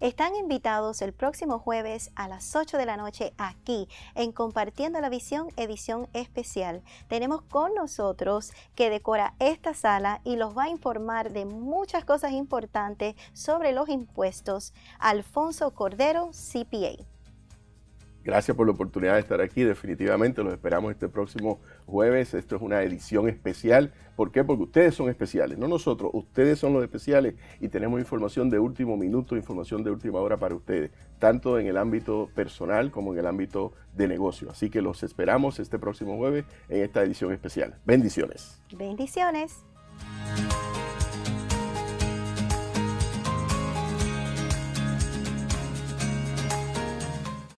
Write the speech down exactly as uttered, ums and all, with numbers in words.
Están invitados el próximo jueves a las ocho de la noche aquí en Compartiendo la Visión, edición especial. Tenemos con nosotros que decora esta sala y los va a informar de muchas cosas importantes sobre los impuestos, Alfonso Cordero, C P A. Gracias por la oportunidad de estar aquí, definitivamente los esperamos este próximo jueves. Esto es una edición especial. ¿Por qué? Porque ustedes son especiales, no nosotros, ustedes son los especiales y tenemos información de último minuto, información de última hora para ustedes, tanto en el ámbito personal como en el ámbito de negocio. Así que los esperamos este próximo jueves en esta edición especial. Bendiciones. Bendiciones.